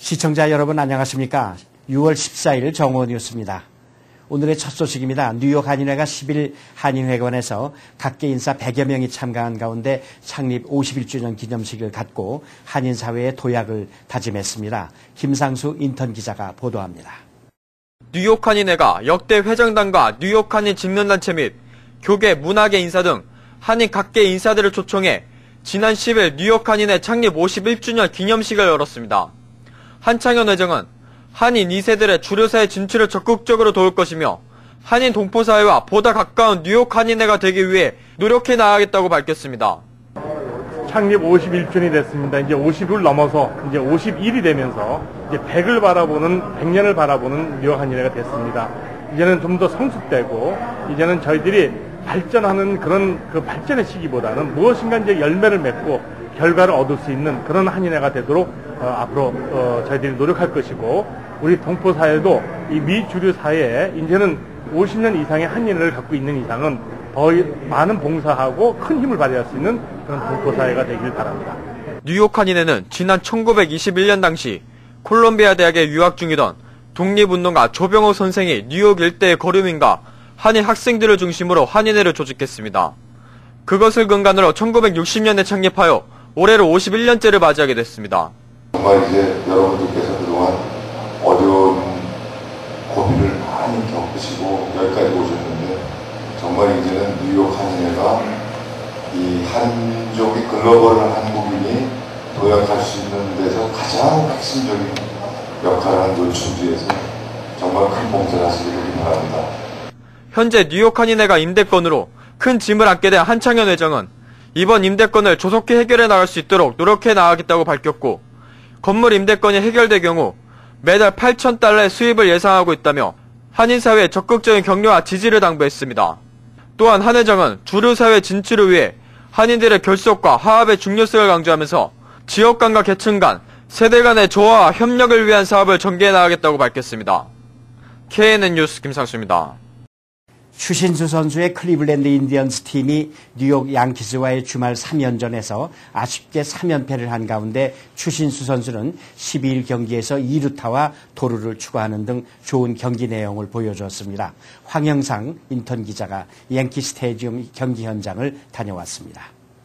시청자 여러분 안녕하십니까? 6월 14일 정오 뉴스입니다. 오늘의 첫 소식입니다. 뉴욕 한인회가 10일 한인회관에서 각계 인사 100여 명이 참가한 가운데 창립 51주년 기념식을 갖고 한인사회의 도약을 다짐했습니다. 김상수 인턴 기자가 보도합니다. 뉴욕 한인회가 역대 회장단과 뉴욕 한인 직능단체 및 교계, 문화계 인사 등 한인 각계 인사들을 초청해 지난 10일 뉴욕 한인회 창립 51주년 기념식을 열었습니다. 한창현 회장은 한인 2세들의 주류사회 진출을 적극적으로 도울 것이며 한인 동포사회와 보다 가까운 뉴욕 한인회가 되기 위해 노력해 나가겠다고 밝혔습니다. 창립 51주년이 됐습니다. 이제 50을 넘어서 이제 51이 되면서 이제 100을 바라보는, 100년을 바라보는 뉴욕 한인회가 됐습니다. 이제는 좀 더 성숙되고 이제는 저희들이 발전하는 그런 그 발전의 시기보다는 무엇인가 이제 열매를 맺고 결과를 얻을 수 있는 그런 한인회가 되도록 앞으로 저희들이 노력할 것이고, 우리 동포사회도 이 미주류 사회에 이제는 50년 이상의 한인회를 갖고 있는 이상은 더 많은 봉사하고 큰 힘을 발휘할 수 있는 그런 동포사회가 되길 바랍니다. 뉴욕 한인회는 지난 1921년 당시 콜롬비아 대학에 유학 중이던 독립운동가 조병호 선생이 뉴욕 일대의 거류민과 한인 학생들을 중심으로 한인회를 조직했습니다. 그것을 근간으로 1960년에 창립하여 올해로 51년째를 맞이하게 됐습니다. 정말 이제 여러분들께서 그동안 어려운 고민을 많이 겪으시고 여기까지 오셨는데, 정말 이제는 뉴욕 한인회가 이 한족이 글로벌한 한국인이 도약할 수 있는 데서 가장 핵심적인 역할을 하는 노출지에서 정말 큰 봉사를 하시길 바랍니다. 현재 뉴욕 한인회가 임대권으로 큰 짐을 안게 된 한창현 회장은 이번 임대권을 조속히 해결해 나갈 수 있도록 노력해 나가겠다고 밝혔고, 건물 임대권이 해결될 경우 매달 $8,000의 수입을 예상하고 있다며 한인사회에 적극적인 격려와 지지를 당부했습니다. 또한 한 회장은 주류사회 진출을 위해 한인들의 결속과 화합의 중요성을 강조하면서 지역간과 계층 간, 세대 간의 조화와 협력을 위한 사업을 전개해 나가겠다고 밝혔습니다. KNN 뉴스 김상수입니다. 추신수 선수의 클리블랜드 인디언스 팀이 뉴욕 양키스와의 주말 3연전에서 아쉽게 3연패를 한 가운데 추신수 선수는 12일 경기에서 2루타와 도루를 추가하는 등 좋은 경기 내용을 보여줬습니다. 황영상 인턴 기자가 양키 스테디움 경기 현장을 다녀왔습니다.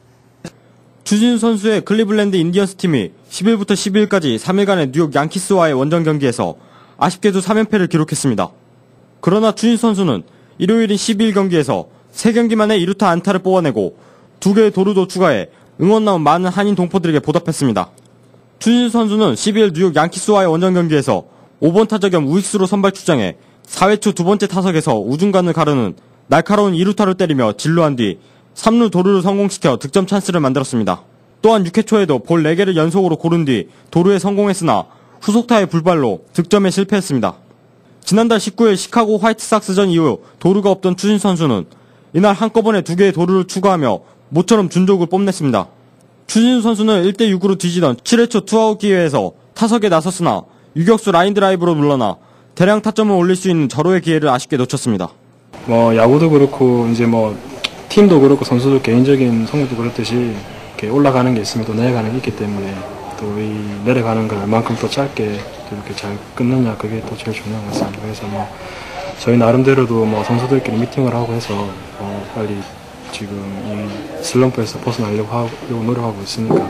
추신수 선수의 클리블랜드 인디언스 팀이 10일부터 12일까지 3일간의 뉴욕 양키스와의 원정 경기에서 아쉽게도 3연패를 기록했습니다. 그러나 추신수 선수는 일요일인 12일 경기에서 3경기 만에 2루타 안타를 뽑아내고 2개의 도루도 추가해 응원 나온 많은 한인 동포들에게 보답했습니다. 추신수 선수는 12일 뉴욕 양키스와의 원정 경기에서 5번 타자 겸 우익수로 선발 출장해 4회 초 두 번째 타석에서 우중간을 가르는 날카로운 2루타를 때리며 진루한 뒤 3루 도루를 성공시켜 득점 찬스를 만들었습니다. 또한 6회 초에도 볼 4개를 연속으로 고른 뒤 도루에 성공했으나 후속타의 불발로 득점에 실패했습니다. 지난달 19일 시카고 화이트삭스전 이후 도루가 없던 추신수 선수는 이날 한꺼번에 2개의 도루를 추가하며 모처럼 준족을 뽐냈습니다. 추신수 선수는 1대6으로 뒤지던 7회 초 투아웃 기회에서 타석에 나섰으나 유격수 라인 드라이브로 물러나 대량 타점을 올릴 수 있는 절호의 기회를 아쉽게 놓쳤습니다. 야구도 그렇고 이제 팀도 그렇고 선수들 개인적인 성적도 그렇듯이 이렇게 올라가는 게 있으면 또 내려가는 게 있기 때문에 또 이 내려가는 걸 얼만큼 또 짧게 이렇게 잘 끊느냐, 그게 또 제일 중요한 것 같습니다. 그래서 저희 나름대로도 선수들끼리 미팅을 하고 해서 빨리 지금 이 슬럼프에서 벗어나려고 노력하고 있으니까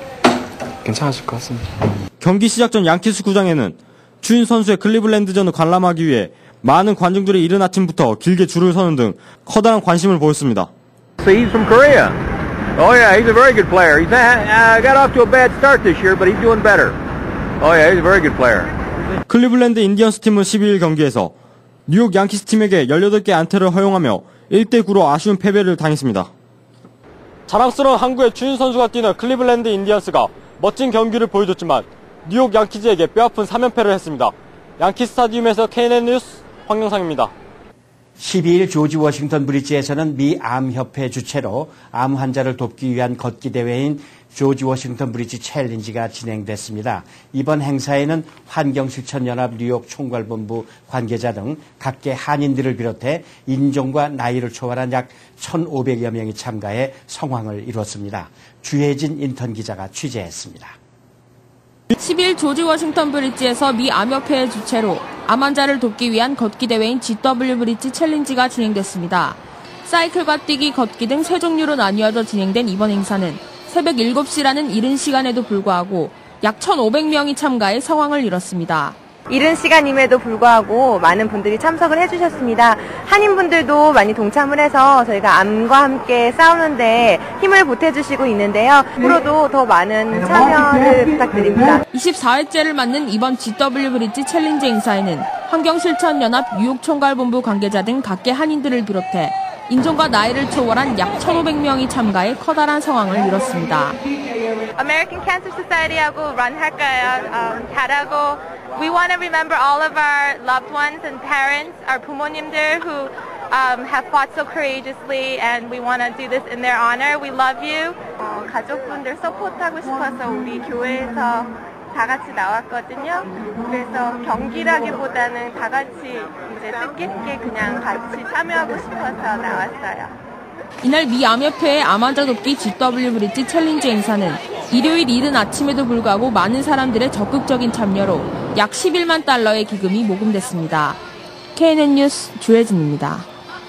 괜찮았을 것 같습니다. 경기 시작 전 양키스 구장에는 추신수 선수의 클리블랜드전을 관람하기 위해 많은 관중들이 이른 아침부터 길게 줄을 서는 등 커다란 관심을 보였습니다. He's from Korea. Oh yeah, he's a very good player. He's got off to a bad start this year, but he's doing better. Oh yeah, he's a very good player. 클리블랜드 인디언스 팀은 12일 경기에서 뉴욕 양키스 팀에게 18개 안타를 허용하며 1대9로 아쉬운 패배를 당했습니다. 자랑스러운 한국의 추신수 선수가 뛰는 클리블랜드 인디언스가 멋진 경기를 보여줬지만 뉴욕 양키즈에게 뼈아픈 3연패를 했습니다. 양키 스타디움에서 KNN 뉴스 황영상입니다. 12일 조지 워싱턴 브리지에서는 미 암협회 주최로 암 환자를 돕기 위한 걷기 대회인 조지 워싱턴 브리지 챌린지가 진행됐습니다. 이번 행사에는 환경실천연합 뉴욕 총괄본부 관계자 등 각계 한인들을 비롯해 인종과 나이를 초월한 약 1,500여 명이 참가해 성황을 이뤘습니다. 주혜진 인턴 기자가 취재했습니다. 10일 조지 워싱턴 브릿지에서 미 암협회의 주최로 암 환자를 돕기 위한 걷기 대회인 GW 브릿지 챌린지가 진행됐습니다. 사이클과 뛰기, 걷기 등 세 종류로 나뉘어져 진행된 이번 행사는 새벽 7시라는 이른 시간에도 불구하고 약 1,500명이 참가해 성황을 이뤘습니다. 이른 시간임에도 불구하고 많은 분들이 참석을 해주셨습니다. 한인분들도 많이 동참을 해서 저희가 암과 함께 싸우는데 힘을 보태주시고 있는데요. 앞으로도 더 많은 참여를 부탁드립니다. 24회째를 맞는 이번 GW 브릿지 챌린지 행사에는 환경실천연합 뉴욕총괄본부 관계자 등 각계 한인들을 비롯해 인종과 나이를 초월한 약 1,500명이 참가해 커다란 성황을 이뤘습니다. American Cancer Society하고 run 할까요? 잘하고 we want to remember all of our loved ones and parents, our 부모님들 who have fought so courageously and we want to do this in their honor. We love you. 가족분들 서포트하고 싶어서 우리 교회에서 다 같이 나왔거든요. 그래서 경기라기보다는 다 같이 이제 뜻깊게 그냥 같이 참여하고 싶어서 나왔어요. 이날 미 암협회의 암 환자 돕기 GW 브릿지 챌린지 행사는 일요일 이른 아침에도 불구하고 많은 사람들의 적극적인 참여로 약 11만 달러의 기금이 모금됐습니다. KNN 뉴스 주혜진입니다.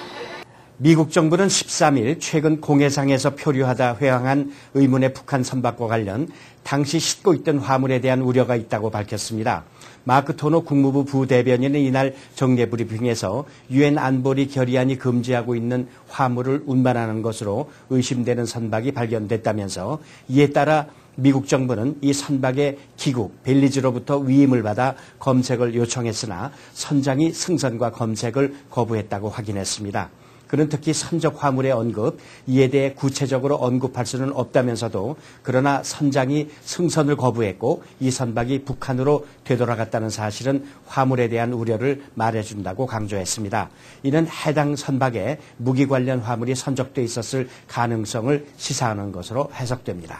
미국 정부는 13일 최근 공해상에서 표류하다 회항한 의문의 북한 선박과 관련 당시 싣고 있던 화물에 대한 우려가 있다고 밝혔습니다. 마크 토너 국무부 부대변인은 이날 정례 브리핑에서 유엔 안보리 결의안이 금지하고 있는 화물을 운반하는 것으로 의심되는 선박이 발견됐다면서 이에 따라 미국 정부는 이 선박의 기국 벨리즈로부터 위임을 받아 검색을 요청했으나 선장이 승선과 검색을 거부했다고 확인했습니다. 그는 특히 선적 화물의 언급, 이에 대해 구체적으로 언급할 수는 없다면서도 그러나 선장이 승선을 거부했고 이 선박이 북한으로 되돌아갔다는 사실은 화물에 대한 우려를 말해준다고 강조했습니다. 이는 해당 선박에 무기 관련 화물이 선적돼 있었을 가능성을 시사하는 것으로 해석됩니다.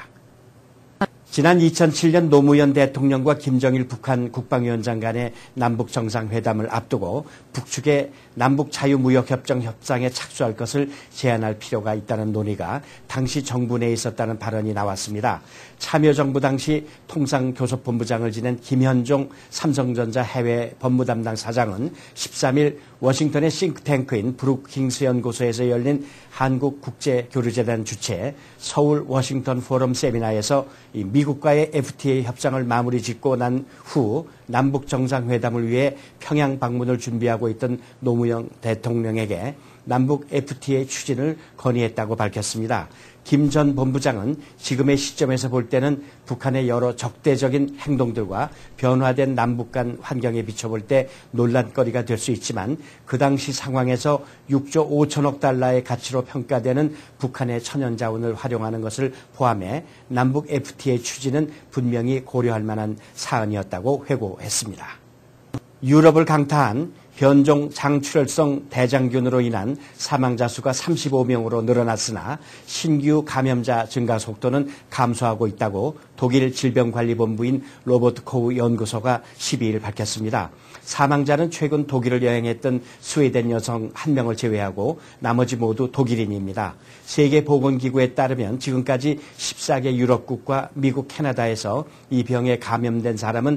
지난 2007년 노무현 대통령과 김정일 북한 국방위원장 간의 남북 정상회담을 앞두고 북측의 남북 자유무역협정 협상에 착수할 것을 제안할 필요가 있다는 논의가 당시 정부 내에 있었다는 발언이 나왔습니다. 참여정부 당시 통상교섭본부장을 지낸 김현종 삼성전자 해외 법무담당 사장은 13일 워싱턴의 싱크탱크인 브루킹스 연구소에서 열린 한국국제교류재단 주최 서울 워싱턴 포럼 세미나에서 미국과의 FTA 협상을 마무리 짓고 난 후 남북 정상회담을 위해 평양 방문을 준비하고 있던 노무현 대통령에게 남북 FTA 추진을 건의했다고 밝혔습니다. 김 전 본부장은 지금의 시점에서 볼 때는 북한의 여러 적대적인 행동들과 변화된 남북 간 환경에 비춰볼 때 논란거리가 될 수 있지만 그 당시 상황에서 6조 5천억 달러의 가치로 평가되는 북한의 천연자원을 활용하는 것을 포함해 남북 FTA 추진은 분명히 고려할 만한 사안이었다고 회고했습니다. 유럽을 강타한 변종 장출혈성 대장균으로 인한 사망자 수가 35명으로 늘어났으나 신규 감염자 증가 속도는 감소하고 있다고 독일 질병관리본부인 로버트 코우 연구소가 12일 밝혔습니다. 사망자는 최근 독일을 여행했던 스웨덴 여성 1명을 제외하고 나머지 모두 독일인입니다. 세계보건기구에 따르면 지금까지 14개 유럽국과 미국, 캐나다에서 이 병에 감염된 사람은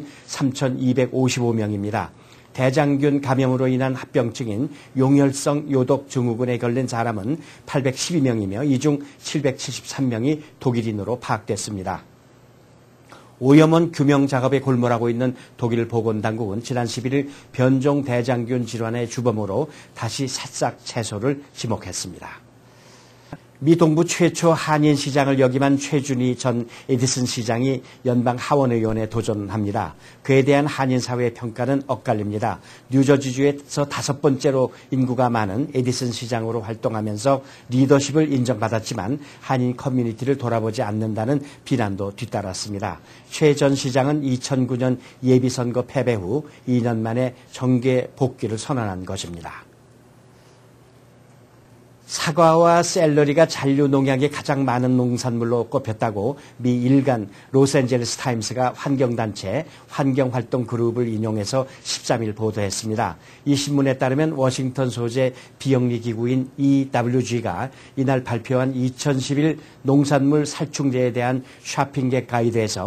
3,255명입니다. 대장균 감염으로 인한 합병증인 용혈성 요독 증후군에 걸린 사람은 812명이며 이 중 773명이 독일인으로 파악됐습니다. 오염원 규명 작업에 골몰하고 있는 독일 보건당국은 지난 11일 변종 대장균 질환의 주범으로 다시 새싹 채소를 지목했습니다. 미 동부 최초 한인 시장을 역임한 최준희 전 에디슨 시장이 연방 하원의원에 도전합니다. 그에 대한 한인 사회의 평가는 엇갈립니다. 뉴저지주에서 5번째로 인구가 많은 에디슨 시장으로 활동하면서 리더십을 인정받았지만 한인 커뮤니티를 돌아보지 않는다는 비난도 뒤따랐습니다. 최 전 시장은 2009년 예비선거 패배 후 2년 만에 정계 복귀를 선언한 것입니다. 사과와 샐러리가 잔류 농약이 가장 많은 농산물로 꼽혔다고 미 일간 로스앤젤레스 타임스가 환경단체 환경활동 그룹을 인용해서 13일 보도했습니다. 이 신문에 따르면 워싱턴 소재 비영리기구인 EWG가 이날 발표한 2011 농산물 살충제에 대한 쇼핑객 가이드에서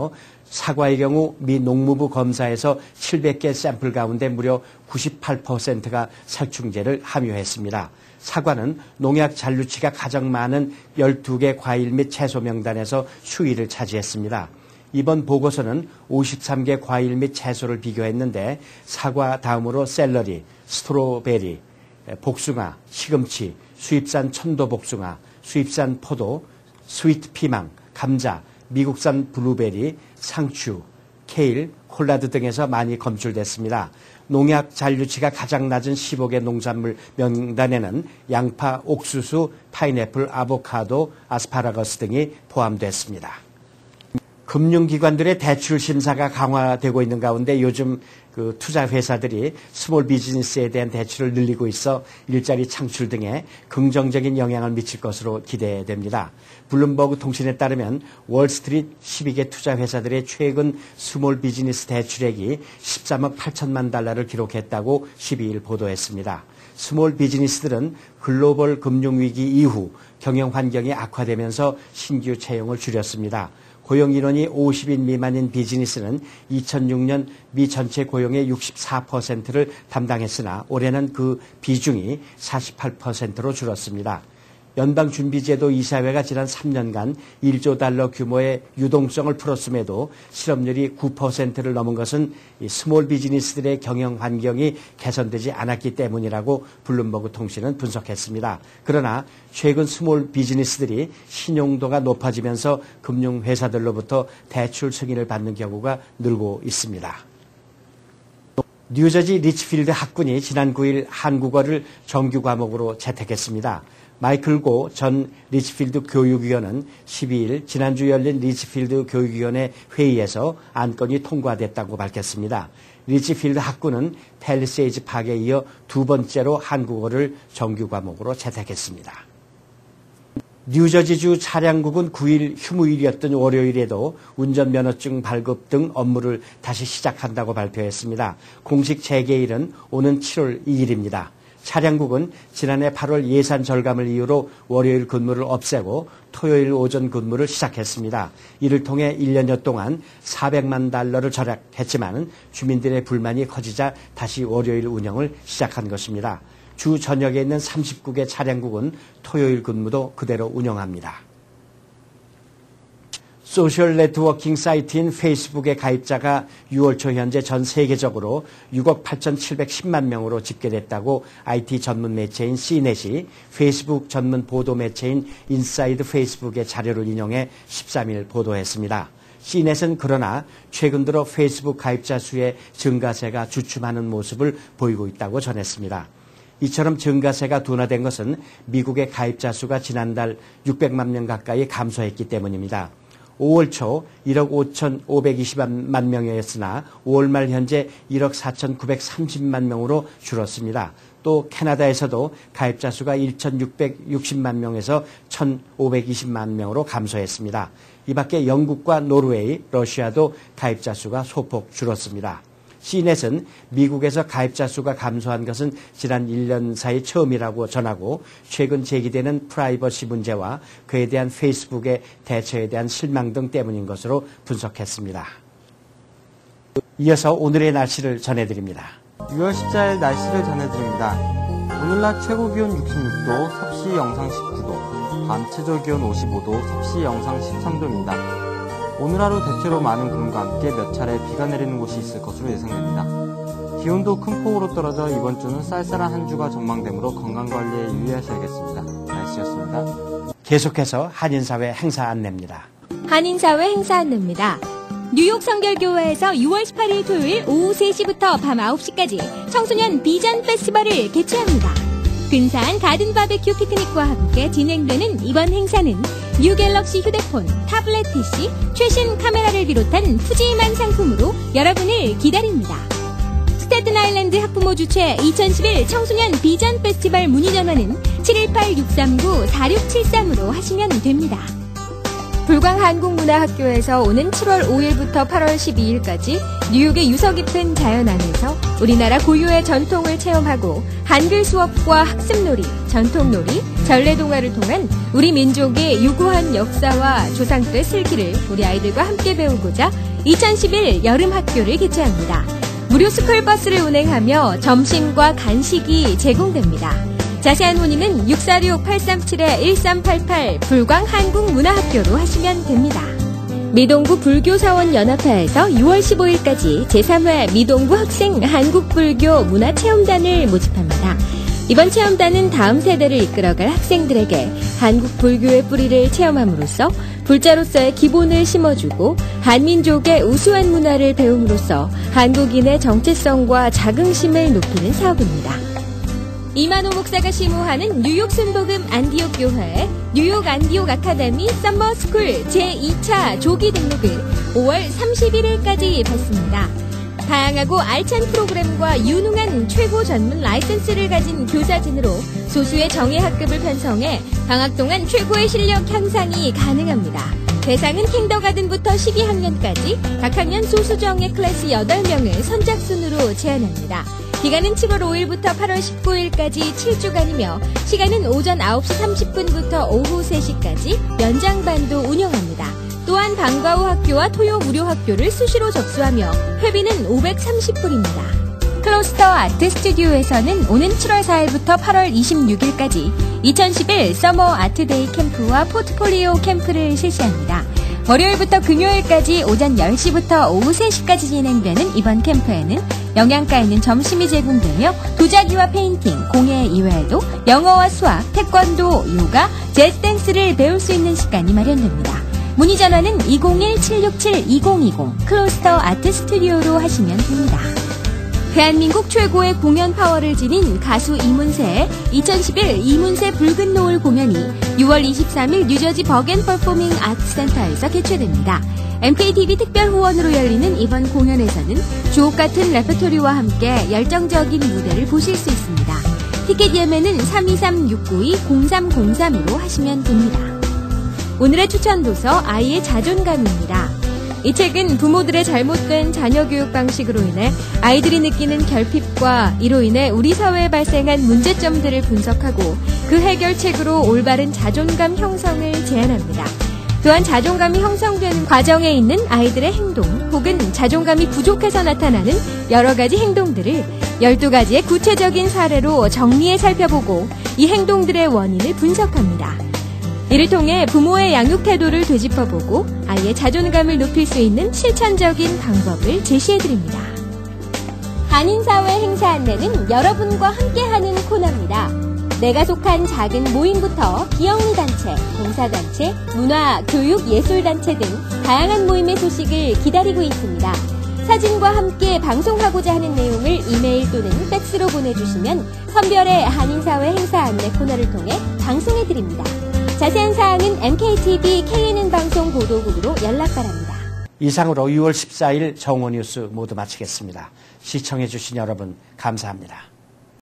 사과의 경우 미 농무부 검사에서 700개 샘플 가운데 무려 98%가 살충제를 함유했습니다. 사과는 농약 잔류치가 가장 많은 12개 과일 및 채소 명단에서 수위를 차지했습니다. 이번 보고서는 53개 과일 및 채소를 비교했는데 사과 다음으로 샐러리, 스트로베리, 복숭아, 시금치, 수입산 천도복숭아, 수입산 포도, 스위트 피망, 감자, 미국산 블루베리, 상추, 케일, 콜라드 등에서 많이 검출됐습니다. 농약 잔류치가 가장 낮은 15개 농산물 명단에는 양파, 옥수수, 파인애플, 아보카도, 아스파라거스 등이 포함됐습니다. 금융기관들의 대출 심사가 강화되고 있는 가운데 요즘 투자 회사들이 스몰 비즈니스에 대한 대출을 늘리고 있어 일자리 창출 등에 긍정적인 영향을 미칠 것으로 기대됩니다. 블룸버그 통신에 따르면 월스트리트 12개 투자 회사들의 최근 스몰 비즈니스 대출액이 13억 8천만 달러를 기록했다고 12일 보도했습니다. 스몰 비즈니스들은 글로벌 금융위기 이후 경영 환경이 악화되면서 신규 채용을 줄였습니다. 고용 인원이 50인 미만인 비즈니스는 2006년 미 전체 고용의 64%를 담당했으나 올해는 그 비중이 48%로 줄었습니다. 연방준비제도 이사회가 지난 3년간 1조 달러 규모의 유동성을 풀었음에도 실업률이 9%를 넘은 것은 스몰 비즈니스들의 경영 환경이 개선되지 않았기 때문이라고 블룸버그 통신은 분석했습니다. 그러나 최근 스몰 비즈니스들이 신용도가 높아지면서 금융회사들로부터 대출 승인을 받는 경우가 늘고 있습니다. 뉴저지 리치필드 학군이 지난 9일 한국어를 정규 과목으로 채택했습니다. 마이클 고 전 리치필드 교육위원은 12일 지난주 열린 리치필드 교육위원회 회의에서 안건이 통과됐다고 밝혔습니다. 리치필드 학군은 팰리세이즈 파크에 이어 두 번째로 한국어를 정규 과목으로 채택했습니다. 뉴저지주 차량국은 9일 휴무일이었던 월요일에도 운전면허증 발급 등 업무를 다시 시작한다고 발표했습니다. 공식 재개일은 오는 7월 2일입니다. 차량국은 지난해 8월 예산 절감을 이유로 월요일 근무를 없애고 토요일 오전 근무를 시작했습니다. 이를 통해 1년여 동안 400만 달러를 절약했지만 주민들의 불만이 커지자 다시 월요일 운영을 시작한 것입니다. 주 전역에 있는 39개 차량국은 토요일 근무도 그대로 운영합니다. 소셜 네트워킹 사이트인 페이스북의 가입자가 6월 초 현재 전 세계적으로 6억 8,710만 명으로 집계됐다고 IT 전문 매체인 C넷이 페이스북 전문 보도 매체인 인사이드 페이스북의 자료를 인용해 13일 보도했습니다. C넷은 그러나 최근 들어 페이스북 가입자 수의 증가세가 주춤하는 모습을 보이고 있다고 전했습니다. 이처럼 증가세가 둔화된 것은 미국의 가입자 수가 지난달 600만 명 가까이 감소했기 때문입니다. 5월 초 1억 5,520만 명이었으나 5월 말 현재 1억 4,930만 명으로 줄었습니다. 또 캐나다에서도 가입자 수가 1,660만 명에서 1,520만 명으로 감소했습니다. 이 밖에 영국과 노르웨이, 러시아도 가입자 수가 소폭 줄었습니다. C넷은 미국에서 가입자 수가 감소한 것은 지난 1년 사이 처음이라고 전하고 최근 제기되는 프라이버시 문제와 그에 대한 페이스북의 대처에 대한 실망 등 때문인 것으로 분석했습니다. 이어서 오늘의 날씨를 전해드립니다. 6월 14일 날씨를 전해드립니다. 오늘 낮 최고 기온 66도, 섭씨 영상 19도, 밤 최저 기온 55도, 섭씨 영상 13도입니다. 오늘 하루 대체로 많은 구름과 함께 몇 차례 비가 내리는 곳이 있을 것으로 예상됩니다. 기온도 큰 폭으로 떨어져 이번 주는 쌀쌀한 한 주가 전망되므로 건강관리에 유의하셔야겠습니다. 날씨였습니다. 계속해서 한인사회 행사 안내입니다. 한인사회 행사 안내입니다. 뉴욕 성결교회에서 6월 18일 토요일 오후 3시부터 밤 9시까지 청소년 비전 페스티벌을 개최합니다. 근사한 가든 바베큐 피크닉과 함께 진행되는 이번 행사는 뉴 갤럭시 휴대폰, 타블렛 PC, 최신 카메라를 비롯한 푸짐한 상품으로 여러분을 기다립니다. 스태튼 아일랜드 학부모 주최 2011 청소년 비전 페스티벌 문의 전화는 718-639-4673으로 하시면 됩니다. 불광한국문화학교에서 오는 7월 5일부터 8월 12일까지 뉴욕의 유서 깊은 자연 안에서 우리나라 고유의 전통을 체험하고 한글 수업과 학습놀이, 전통놀이, 전래동화를 통한 우리 민족의 유구한 역사와 조상 때 슬기를 우리 아이들과 함께 배우고자 2011 여름학교를 개최합니다. 무료 스쿨버스를 운행하며 점심과 간식이 제공됩니다. 자세한 문의는 646-837-1388 불광 한국문화학교로 하시면 됩니다. 미동부 불교사원연합회에서 6월 15일까지 제3회 미동부 학생 한국불교 문화체험단을 모집합니다. 이번 체험단은 다음 세대를 이끌어갈 학생들에게 한국 불교의 뿌리를 체험함으로써 불자로서의 기본을 심어주고 한민족의 우수한 문화를 배움으로써 한국인의 정체성과 자긍심을 높이는 사업입니다. 이만호 목사가 심호하는 뉴욕 순복음 안디옥 교회 뉴욕 안디옥 아카데미 썸머스쿨 제2차 조기 등록을 5월 31일까지 받습니다. 다양하고 알찬 프로그램과 유능한 최고 전문 라이센스를 가진 교사진으로 소수의 정예 학급을 편성해 방학 동안 최고의 실력 향상이 가능합니다. 대상은 kindergarten부터 12학년까지 각 학년 소수정예 클래스 8명을 선착순으로 제한합니다. 기간은 7월 5일부터 8월 19일까지 7주간이며 시간은 오전 9시 30분부터 오후 3시까지 연장반도 운영합니다. 또한 방과 후 학교와 토요 무료 학교를 수시로 접수하며 회비는 530불입니다. 클로스터 아트 스튜디오에서는 오는 7월 4일부터 8월 26일까지 2011 서머 아트데이 캠프와 포트폴리오 캠프를 실시합니다. 월요일부터 금요일까지 오전 10시부터 오후 3시까지 진행되는 이번 캠프에는 영양가 있는 점심이 제공되며 도자기와 페인팅, 공예 이외에도 영어와 수학, 태권도, 요가, 재즈댄스를 배울 수 있는 시간이 마련됩니다. 문의 전화는 201-767-2020 클로스터 아트 스튜디오로 하시면 됩니다. 대한민국 최고의 공연 파워를 지닌 가수 이문세의 2011 이문세 붉은 노을 공연이 6월 23일 뉴저지 버겐 퍼포밍 아트 센터에서 개최됩니다. MKTV 특별 후원으로 열리는 이번 공연에서는 주옥 같은 레퍼토리와 함께 열정적인 무대를 보실 수 있습니다. 티켓 예매는 323-692-0303으로 하시면 됩니다. 오늘의 추천 도서 아이의 자존감입니다. 이 책은 부모들의 잘못된 자녀 교육 방식으로 인해 아이들이 느끼는 결핍과 이로 인해 우리 사회에 발생한 문제점들을 분석하고 그 해결책으로 올바른 자존감 형성을 제안합니다. 또한 자존감이 형성되는 과정에 있는 아이들의 행동 혹은 자존감이 부족해서 나타나는 여러 가지 행동들을 12가지의 구체적인 사례로 정리해 살펴보고 이 행동들의 원인을 분석합니다. 이를 통해 부모의 양육 태도를 되짚어보고 아이의 자존감을 높일 수 있는 실천적인 방법을 제시해드립니다. 한인사회 행사 안내는 여러분과 함께하는 코너입니다. 내가 속한 작은 모임부터 비영리단체, 봉사단체, 문화, 교육, 예술단체 등 다양한 모임의 소식을 기다리고 있습니다. 사진과 함께 방송하고자 하는 내용을 이메일 또는 팩스로 보내주시면 선별의 한인사회 행사 안내 코너를 통해 방송해드립니다. 자세한 사항은 MKTV KNN 방송 보도국으로 연락 바랍니다. 이상으로 6월 14일 정오뉴스 모두 마치겠습니다. 시청해주신 여러분 감사합니다.